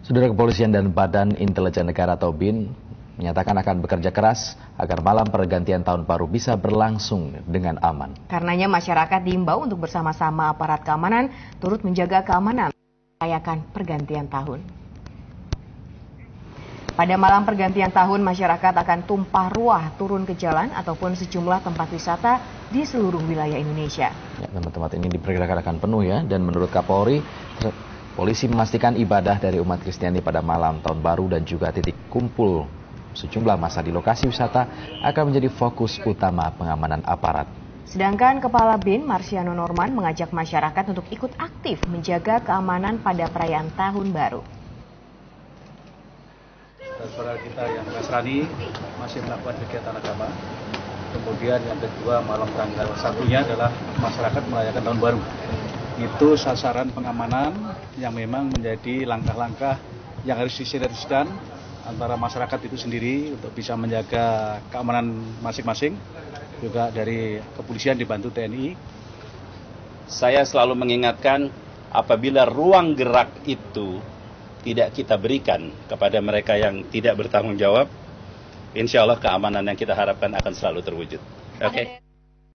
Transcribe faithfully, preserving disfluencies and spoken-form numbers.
Saudara, Kepolisian dan Badan Intelijen Negara atau B I N menyatakan akan bekerja keras agar malam pergantian tahun baru bisa berlangsung dengan aman. Karenanya masyarakat diimbau untuk bersama-sama aparat keamanan turut menjaga keamanan merayakan pergantian tahun. Pada malam pergantian tahun, masyarakat akan tumpah ruah turun ke jalan ataupun sejumlah tempat wisata di seluruh wilayah Indonesia. Ya, tempat-tempat ini diperkirakan akan penuh ya, dan menurut Kapolri, polisi memastikan ibadah dari umat Kristiani pada malam tahun baru dan juga titik kumpul sejumlah massa di lokasi wisata akan menjadi fokus utama pengamanan aparat. Sedangkan Kepala B I N Marsiano Norman mengajak masyarakat untuk ikut aktif menjaga keamanan pada perayaan Tahun Baru. Saudara kita yang Nasrani masih melakukan kegiatan agama. Kemudian yang kedua, malam tanggal satunya adalah masyarakat merayakan Tahun Baru. Itu sasaran pengamanan yang memang menjadi langkah-langkah yang harus disinergikan antara masyarakat itu sendiri untuk bisa menjaga keamanan masing-masing, juga dari kepolisian dibantu T N I. Saya selalu mengingatkan, apabila ruang gerak itu tidak kita berikan kepada mereka yang tidak bertanggung jawab, insya Allah keamanan yang kita harapkan akan selalu terwujud. Oke. Okay?